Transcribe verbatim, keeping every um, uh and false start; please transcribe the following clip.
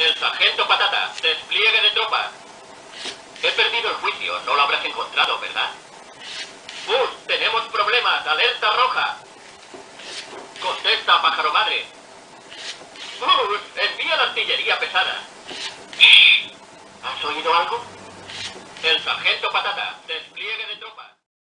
El sargento Patata, despliegue de tropas. He perdido el juicio, no lo habrás encontrado, ¿verdad? Bus, tenemos problemas, alerta roja. Contesta, pájaro madre. Bus, envía la artillería pesada. ¿Has oído algo? El sargento Patata.